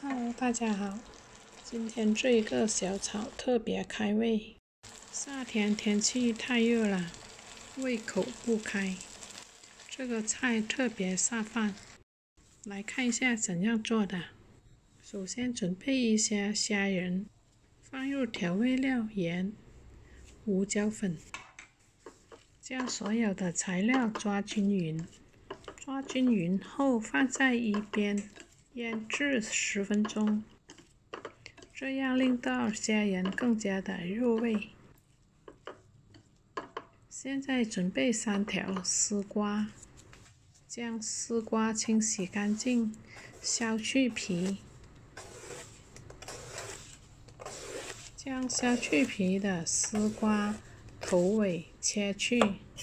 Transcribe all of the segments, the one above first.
Hello， 大家好。今天这个小炒特别开胃。夏天天气太热了，胃口不开。这个菜特别下饭。来看一下怎样做的。首先准备一些虾仁，放入调味料盐、胡椒粉，将所有的材料抓均匀。抓均匀后放在一边腌制10分钟，这样令到虾仁更加的入味。现在准备3条丝瓜，将丝瓜清洗干净，削去皮。将削去皮的丝瓜头尾切去，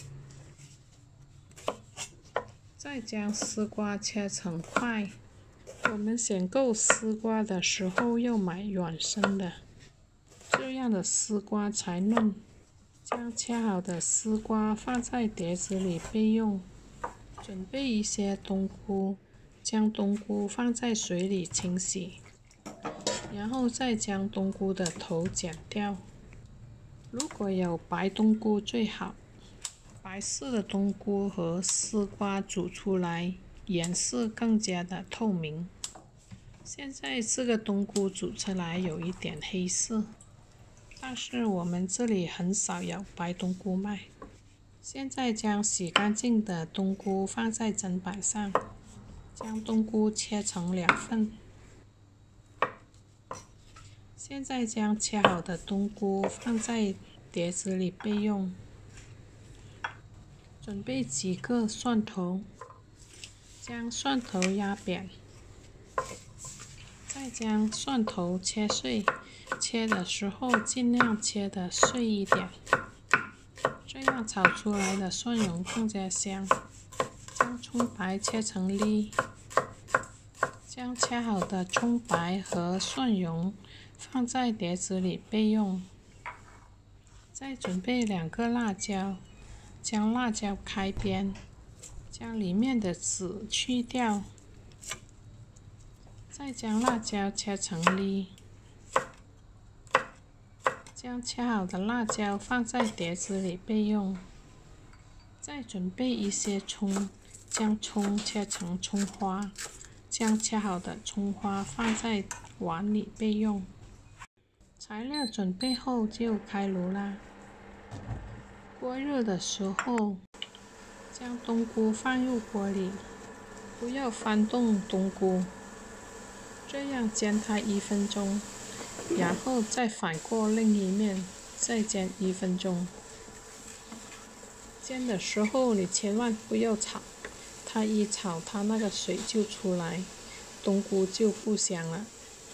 再将丝瓜切成块。我们选购丝瓜的时候要买软身的，这样的丝瓜才嫩。将切好的丝瓜放在碟子里备用。准备一些冬菇，将冬菇放在水里清洗，然后再将冬菇的头剪掉。如果有白冬菇最好，白色的冬菇和丝瓜煮出来颜色更加的透明。现在这个冬菇煮出来有一点黑色，但是我们这里很少有白冬菇卖。现在将洗干净的冬菇放在砧板上，将冬菇切成2份。现在将切好的冬菇放在碟子里备用。准备几个蒜头，将蒜头压扁，再将蒜头切碎。切的时候尽量切得碎一点，这样炒出来的蒜蓉更加香。将葱白切成粒，将切好的葱白和蒜蓉放在碟子里备用。再准备2个辣椒，将辣椒开边，将里面的籽去掉，再将辣椒切成粒。将切好的辣椒放在碟子里备用。再准备一些葱，将葱切成葱花，将切好的葱花放在碗里备用。材料准备后就开炉啦。锅热的时候，将冬菇放入锅里，不要翻动冬菇，这样煎它1分钟，然后再反过另一面，再煎1分钟。煎的时候你千万不要炒，它一炒它那个水就出来，冬菇就不香了。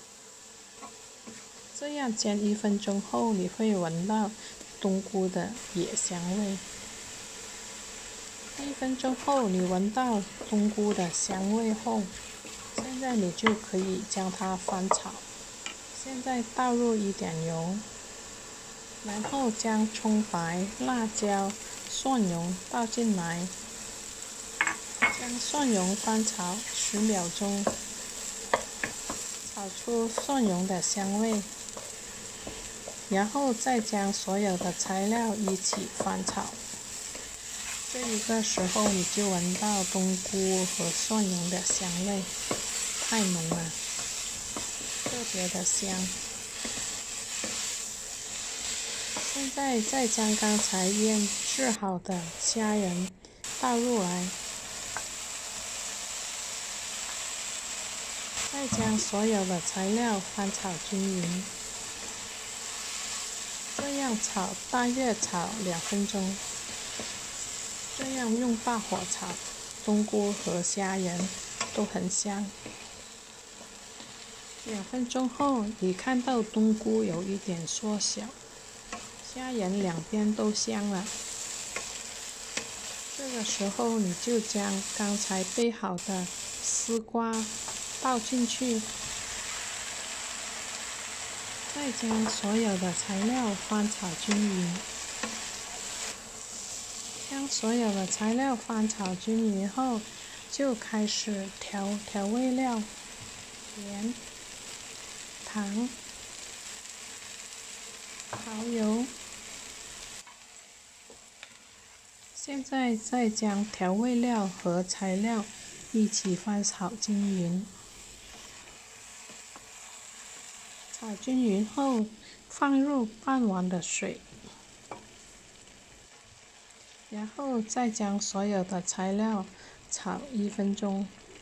这样煎1分钟后，你会闻到冬菇的野香味。1分钟后你闻到冬菇的香味后，现在你就可以将它翻炒。现在倒入一点油，然后将葱白、辣椒、蒜蓉倒进来，将蒜蓉翻炒10秒钟，炒出蒜蓉的香味，然后再将所有的材料一起翻炒。这一个时候你就闻到冬菇和蒜蓉的香味，太浓了，特别的香。现在再将刚才腌制好的虾仁倒入来，再将所有的材料翻炒均匀，这样炒大约炒2分钟。这样用大火炒，冬菇和虾仁都很香。2分钟后，你看到冬菇有一点缩小，虾仁两边都香了。这个时候你就将刚才备好的丝瓜倒进去，再将所有的材料翻炒均匀。将所有的材料翻炒均匀后，就开始调味料：盐、 糖、蚝油。现在再将调味料和材料一起翻炒均匀。炒均匀后，放入半碗的水，然后再将所有的材料炒1分钟。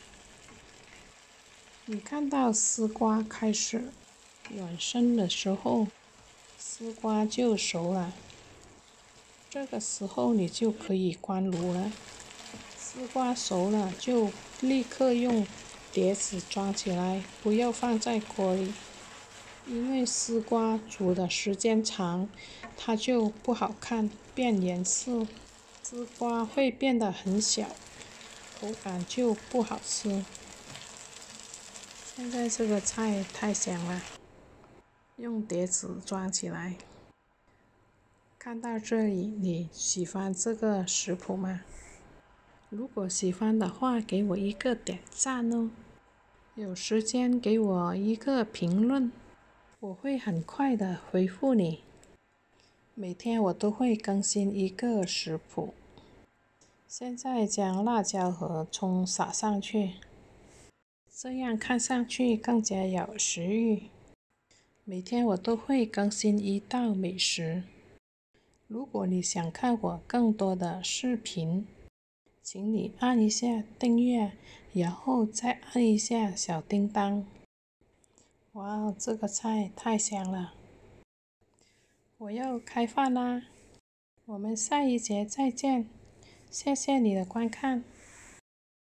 你看到丝瓜开始软身的时候，丝瓜就熟了。这个时候你就可以关炉了。丝瓜熟了就立刻用碟子装起来，不要放在锅里，因为丝瓜煮的时间长，它就不好看，变颜色，丝瓜会变得很小，口感就不好吃。现在这个菜太香了，用碟子装起来。看到这里，你喜欢这个食谱吗？如果喜欢的话，给我一个点赞哦。有时间给我一个评论，我会很快的回复你。每天我都会更新一个食谱。现在将辣椒和葱撒上去，这样看上去更加有食欲。每天我都会更新一道美食。如果你想看我更多的视频，请你按一下订阅，然后再按一下小叮当。哇，这个菜太香了！我要开饭啦，我们下一节再见，谢谢你的观看。